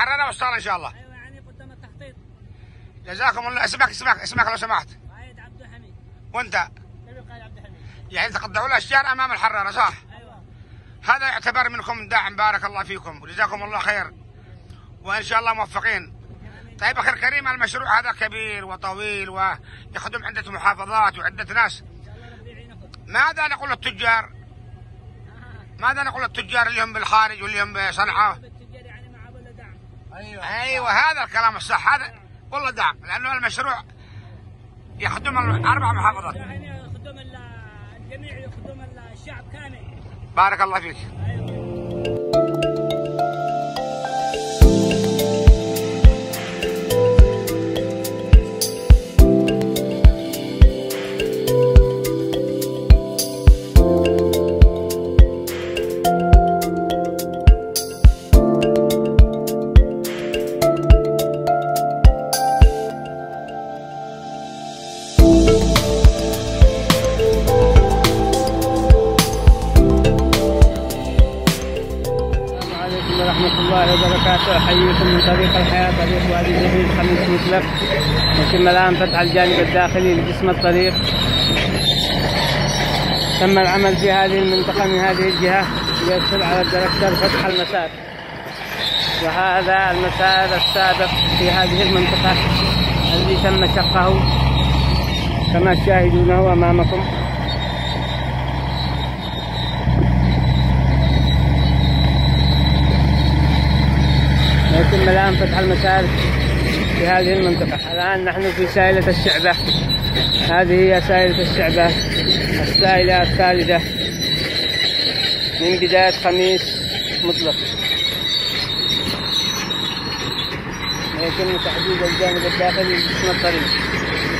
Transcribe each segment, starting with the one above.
محرره وصاله ان شاء الله. ايوه يعني قدام التخطيط. جزاكم الله. اسمك لو سمحت. قايد عبد الحميد. وانت؟ قايد عبد الحميد. يعني تقطعوا الاشجار امام الحراره صح؟ ايوه. هذا يعتبر منكم داعم، بارك الله فيكم وجزاكم الله خير وان شاء الله موفقين. طيب اخي الكريم، المشروع هذا كبير وطويل ويخدم عده محافظات وعده ناس. ماذا نقول للتجار؟ ماذا نقول للتجار اللي هم بالخارج واللي هم بصنعاء؟ التجار يعني مع ولا دعم. ايوه هذا الكلام الصح، هذا والله دعم، لانه المشروع يخدم 4 محافظات. يعني يخدم الجميع، يخدم الشعب كامل. بارك الله فيك. ورحمة الله وبركاته. أحييكم من طريق الحياة، طريق وادي الجبيل خميس متلف. يتم الآن فتح الجانب الداخلي لجسم الطريق. تم العمل في هذه المنطقة من هذه الجهة ليسهل على الدركتر فتح المسار. وهذا المسار السابق في هذه المنطقة الذي تم شقه كما تشاهدونه أمامكم. يتم الآن فتح المسار في هذه المنطقة. الآن نحن في سائلة الشعبة. هذه هي سائلة الشعبة، السائلة الثالثة من بداية خميس مطلق. يتم تحديد الجانب الداخلي لجسم الطريق.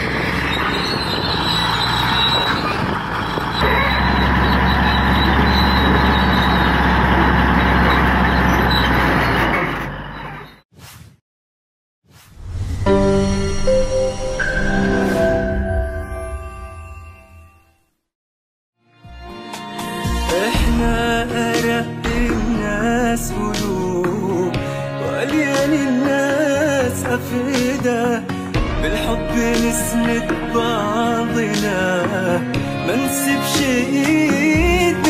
احنا أرق الناس قلوب وأليان الناس أفئدة، بالحب نسند بعضنا ما نسيبش ايد